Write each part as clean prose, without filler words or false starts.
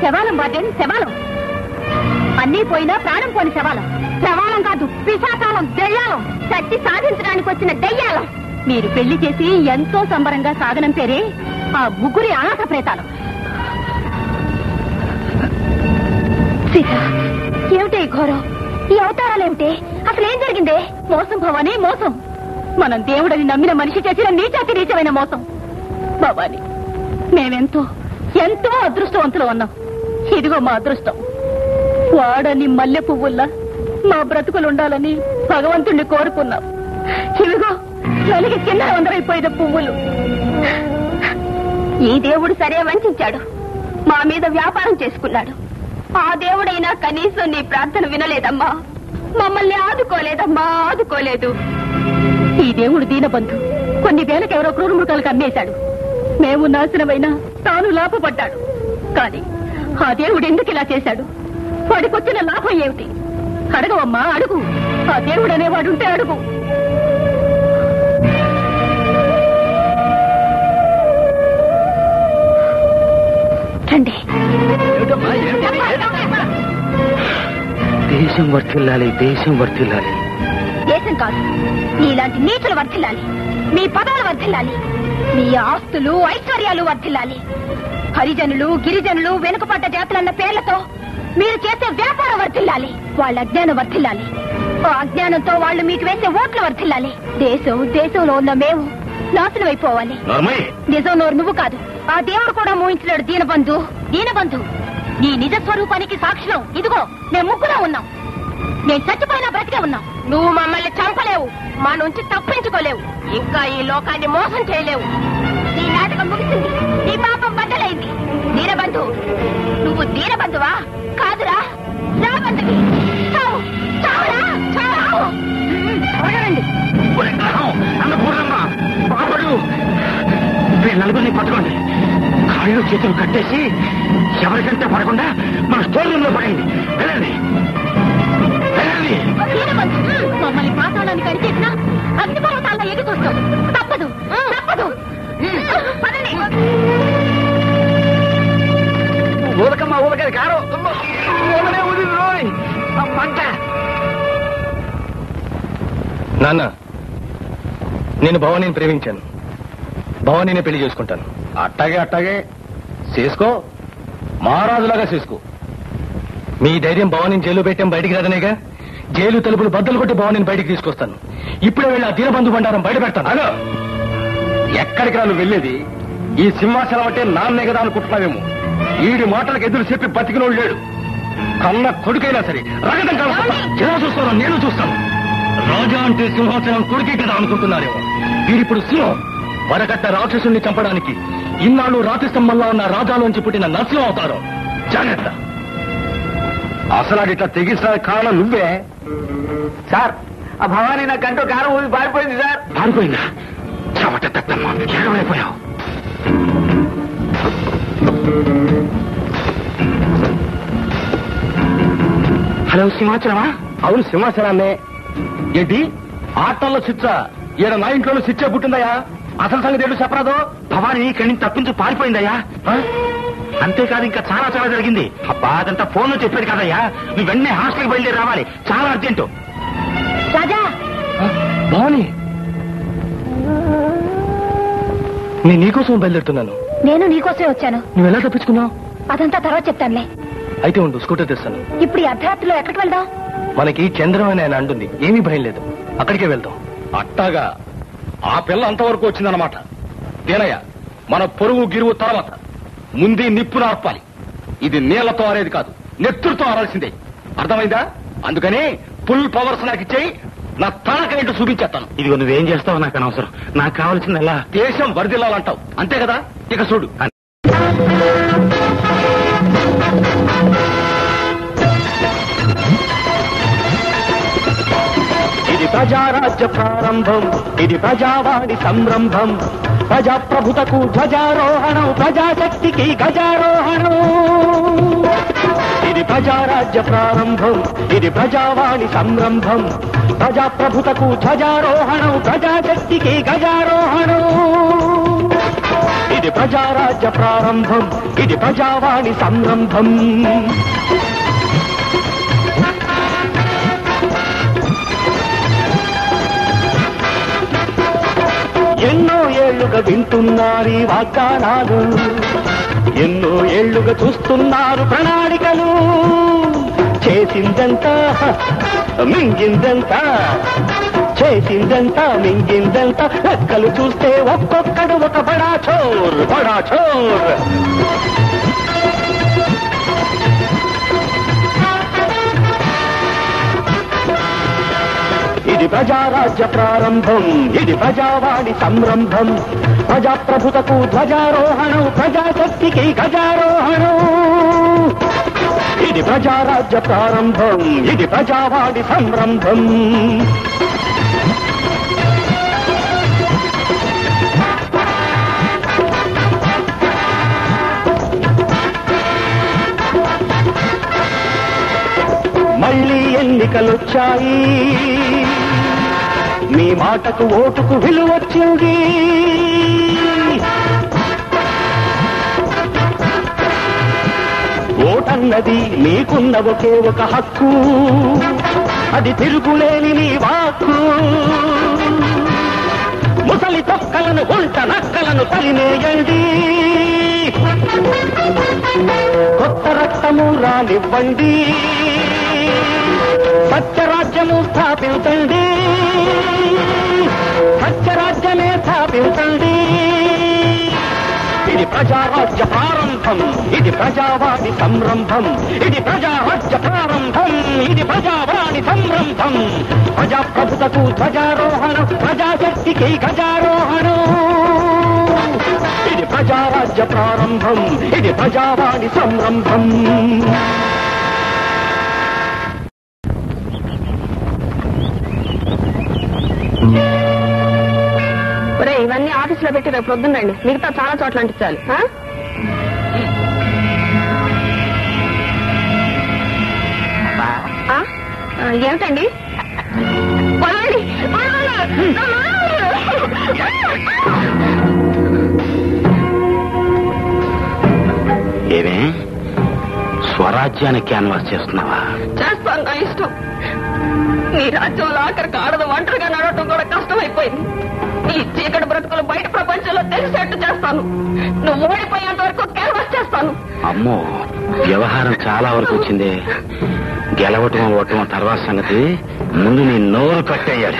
శవాలం warden, శవాలం. అన్నీ పోయినా ప్రాణం పోని శవాలం. శవాలం కాదు, పిశాచాలం, దెయ్యాలం. చచ్చి సాధించడానికి వచ్చిన దెయ్యాలం. మీరు పెళ్లి చేసి ఎంతో సంబరంగా సాగనం పేరే ఆ ముగ్గురి అనాథ ప్రేతాలు. సీత, ఏమిటి ఘోరం? ఈ అవతారాలేమిటి? అసలు ఏం జరిగిందే? మోసం భవాని, మోసం. మనం దేవుడని నమ్మిన మనిషి చేసిన నీచాతి నీచమైన మోసం. భవాని, మేమెంతో ఎంతో అదృష్టవంతులు ఉన్నాం. ఇదిగో మా అదృష్టం. వాడని మల్లె పువ్వుల్లా మా బ్రతుకులుండాలని భగవంతుణ్ణి కోరుకున్నాం. ఇదిగో నలిగి కింద వందరైపోయిన పువ్వులు. ఈ దేవుడు సరే వంచాడు, మా మీద వ్యాపారం చేసుకున్నాడు. ఆ దేవుడైనా కనీసం నీ ప్రార్థన వినలేదమ్మా, మమ్మల్ని ఆదుకోలేదమ్మా, ఆదుకోలేదు. ఈ దేవుడు దీనబంధు కొన్ని వేలకెవరో క్రూర మృగాలకు అమ్మేశాడు. మేము నాశనమైనా తాను లాభపడ్డాడు. కానీ ఆ దేవుడు ఎందుకు ఇలా చేశాడు? వాడికొచ్చిన లాభం ఏమిటి? అడగవమ్మా, అడుగు. ఆ దేవుడు అనేవాడుంటే అడుగు. రండి. దేశం వర్తిల్లాలి, దేశం వర్తిల్లాలి. దేశం కాదు, నీలాంటి నీచులు వర్తిల్లాలి. మీ పదవులు వర్తిల్లాలి. మీ ఆస్తులు ఐశ్వర్యాలు వర్తిల్లాలి. హరిజనులు, గిరిజనులు, వెనుకపడ్డ జాతులన్న పేర్లతో మీరు చేసే వ్యాపారం వర్తిల్లాలి. వాళ్ళ అజ్ఞానం వర్తిల్లాలి. ఆ అజ్ఞానంతో వాళ్ళు మీకు వేసే ఓట్లు వర్తిల్లాలి. దేశంలో ఉన్న మేము నాశనం అయిపోవాలి. నిజం నోరు నువ్వు కాదు, ఆ దేవుడు కూడా మోహించినాడు. దీనబంధు, దీనబంధు, నీ నిజ స్వరూపానికి సాక్షులం. ఇదిగో మేము ముగ్గులో ఉన్నాం. నేను చచ్చిపోయినా బ్రతికే ఉన్నాం. నువ్వు మమ్మల్ని చంపలేవు, మా నుంచి తప్పించుకోలేవు, ఇంకా ఈ లోకాన్ని మోసం చేయలేవు. నీ నాటకం ముగిసింది, నీ పాపం బద్దలైంది. దీనబంధు, నువ్వు దీనబంధువా? కాదురా, రాబంధువి. చావు, చావురా, చావు. నలుగురిని పట్టుకోండి, కాళ్ళు చేతులు కట్టేసి ఎవరికంటే పడకుండా మన స్టోర్ రూమ్ లో పడండి. వెళ్ళండి, వెళ్ళండి. మమ్మల్ని పాతాళానికి అడిచేసినా అగ్నిపర్వతాల్లో ఎదుకొస్తాం. తప్పదు, తప్పదు. ఊరకమ్మా, ఊరకది కారు పంట. నాన్న, నేను భవానీని ప్రేమించాను. భవానీనే పెళ్లి చేసుకుంటాను. అట్టాగే అట్టాగే చేసుకో, మహారాజులాగా చేసుకో. మీ ధైర్యం భవానీని జైలు పెట్టాం బయటికి రాదనేగా. జైలు తలుపులు బద్దలు కొట్టి భవానీని బయటికి తీసుకొస్తాను. ఇప్పుడే వెళ్ళి ఆ దీనబంధు బండారం బయట పెడతాను. అదో ఎక్కడికి రాను వెళ్ళేది? ఈ సింహాసనం అంటే నాన్నే కదా అనుకుంటున్నావేమో. ఈడి మాటలకు ఎదురు చెప్పి బతికినోడు లేడు. కన్న కొడుకైనా సరే రగతం కలుపుతా. ఎలా చూస్తాను? నేను చూస్తాను. రాజా అంటే సింహాసనం కొడుకే కదా అనుకుంటున్నారేమో. వీరిప్పుడు సింహం. వరకట్ట రాక్షసుల్ని చంపడానికి ఇన్నాళ్ళు రాతి స్తంభంలో ఉన్న రాజాలోంచి పుట్టిన నరసింహం అవుతారు. జాగ్రత్త. అసలు అది ఇట్లా తెగించడానికి కారణం నువ్వే సార్. ఆ భవానీ నా కంటూ కారం ఊది పారిపోయింది సార్. పారిపోయిందా? చెమట తప్పమ్మా, ఏడవైపోయావు. హలో, సింహాచలమా? అవును, సింహాచలాన్నే. ఏంటి ఆటల్లో శిక్ష? ఈడ నా ఇంట్లో శిక్ష పుట్టిందయ్యా. అసలు సంగతి ఏడు చెప్పరాదు. భవానీ ఇక్కడి నుంచి తప్పించి పారిపోయిందయ్యా. అంతేకాదు, ఇంకా చాలా చాలా జరిగింది. అబ్బా, అదంతా ఫోన్ లో చెప్పేది కాదయ్యా. నువ్వు వెంటనే హాస్టల్కి బయలుదేరి రావాలి, చాలా అర్జెంటు. రాజా, భవానీ, నేను నీకోసం బయలుదేరుతున్నాను. నేను నీకోసమే వచ్చాను. నువ్వు ఎలా తప్పించుకున్నావు? అదంతా తర్వాత చెప్తానులే. అయితే ఉండు, స్కూటర్ తెస్తాను. ఇప్పుడు ఈ అర్ధరాత్రిలో ఎక్కడికి వెళ్దాం? మనకి చంద్రం అని ఆయన అంటుంది, ఏమీ భయం లేదు. అక్కడికే వెళ్దాం. అట్టాగా? ఆ పిల్ల అంతవరకు వచ్చిందన్నమాట. తేనయ్య, మన పొరుగు గిరువు తర్వాత ముందే నిప్పును ఆర్పాలి. ఇది నీళ్లతో ఆరేది కాదు, నెత్తురుతో ఆరాల్సిందే. అర్థమైందా? అందుకని ఫుల్ పవర్స్ నాకు ఇచ్చేయి, నా తనకనేంటో చూపించేస్తాను. ఇదిగో నువ్వేం చేస్తావు నాకు అనవసరం. నాకు కావాల్సింది ఎలా దేశం వరదిల్లాలంటావు, అంతే కదా? ఇక చూడు. ఇది ప్రజారాజ్య ప్రారంభం, ఇది ప్రజావాణి సంరంభం. ప్రజాప్రభుతకు ధ్వజారోహణం, ప్రజాశక్తికి గజారోహణం. ఇది ప్రజారాజ్య ప్రారంభం, ఇది ప్రజావాణి సంరంభం. ప్రజాప్రభుతకు ధ్వజారోహణం, ప్రజాశక్తికి గజారోహణం. ఇది ప్రజారాజ్య ప్రారంభం, ఇది ప్రజావాణి సంరంభం. ఎన్నో ఏళ్లుగా వింటున్నారు వాగ్దానాలు, ఎన్నో ఏళ్లుగా చూస్తున్నారు ప్రణాళికలు. చేసిందంతా మింగిందంతా, చేసిందంతా మింగిందంతా, లెక్కలు చూస్తే ఒక్కొక్కడు ఒక బడా చోర్, బడా చోర్. ఇది ప్రజారాజ్య ప్రారంభం, ఇది ప్రజావాణి సంరంభం. ప్రజాప్రభుతకు ధ్వజారోహణం, ప్రజాశక్తికి గజారోహణం. ఇది ప్రజారాజ్య ప్రారంభం, ఇది ప్రజావాణి సంరంభం. మళ్ళీ ఎన్నికలొచ్చాయి, మీ మాటకు ఓటుకు విలువొచ్చింది. ఓటన్నది మీకున్న ఒకే ఒక హక్కు, అది తిరుగులేని మీ వాక్కు. ముసలి తొక్కలను ఉల్ట నక్కలను తరిమేయండి, కొత్త రక్తము రానివ్వండి, సత్యరాజ్యము స్థాపించండి, సత్యరాజ్యమే స్థాపించండి. ఇది ప్రజారాజ్య ప్రారంభం, ఇది ప్రజావాణి సంరంభం. ఇది ప్రజారాజ్య ప్రారంభం, ఇది ప్రజావాణి సంరంభం. ప్రజాప్రభుతకు ధ్వజారోహణం, ప్రజాశక్తికి గజారోహణం. ఇది ప్రజారాజ్య ప్రారంభం, ఇది ప్రజావాణి సంరంభం. ఇవన్నీ ఆఫీసులో పెట్టి రేపు పొద్దున్నండి, మిగతా చాలా చోట్ల అంటించాలి. ఏమిటండి? ఏమే స్వరాజ్యానికి క్యాన్వాస్ చేస్తున్నావా? చేస్తాను, నా ఇష్టం. నీ రాజ్యంలో ఆఖరికి ఆడదు ఒంటరిగా నడవటం కూడా కష్టమైపోయింది. ఈ చీకటి బ్రతుకులు బయట ప్రపంచంలో తెలిసేట్టు చేస్తాను. నువ్వు ఓడిపోయేంత వరకు క్యాన్వాస్ చేస్తాను. అమ్మో, వ్యవహారం చాలా వరకు వచ్చింది. గెలవటం ఓటం తర్వాత సంగతి, ముందు నీ నోరు కట్టేయాలి.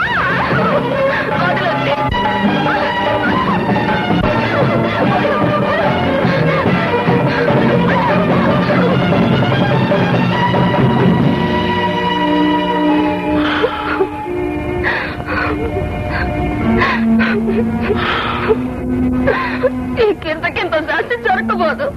ఇంతకింత శాస్తి జరగబోదు.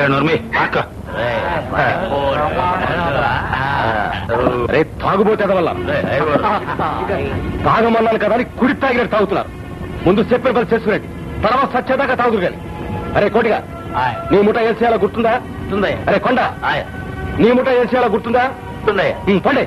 రే తాగుబోతే వల్ల తాగమన్నాను కదా అని కుడి తాగినట్టు తాగుతున్నారు. ముందు చెప్పిన పని చేసుకునేది, తర్వాత సచ్చేదాకా తాగుతురు కానీ. అరే కోటిగా, నీ ముఠ ఏం చేయాలో గుర్తుందా? అరే కొండ, నీ ముఠ ఏం చేయాలో గుర్తుందా? పండే.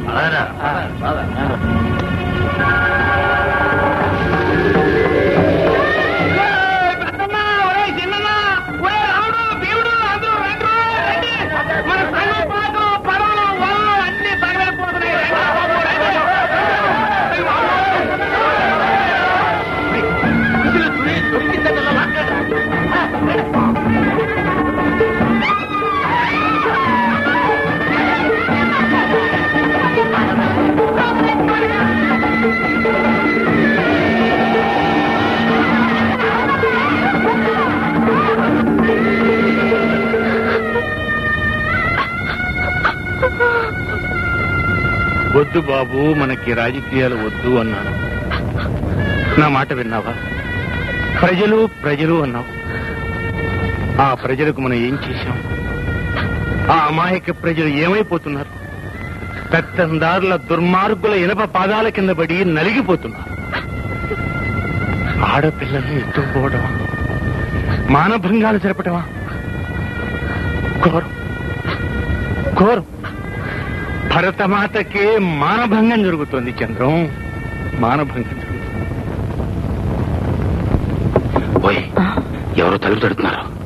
వద్దు బాబు, మనకి రాజకీయాలు వద్దు అన్నాను. నా మాట విన్నావా? ప్రజలు ప్రజలు అన్నావు. ఆ ప్రజలకు మనం ఏం చేశాం? ఆ అమాయక ప్రజలు ఏమైపోతున్నారు? పెత్తందారుల దుర్మార్గుల ఇనప పాదాల కింద పడి నలిగిపోతున్నారు. ఆడపిల్లల్ని ఎత్తుకుపోవడమా, మానభంగాలు జరపటమా? ఘోరం, ఘోరం. భరతమాతకే మానభంగం జరుగుతోంది చంద్రం, మానభంగం జరుగుతుంది. ఎవరో తలుపు తడుతున్నారు.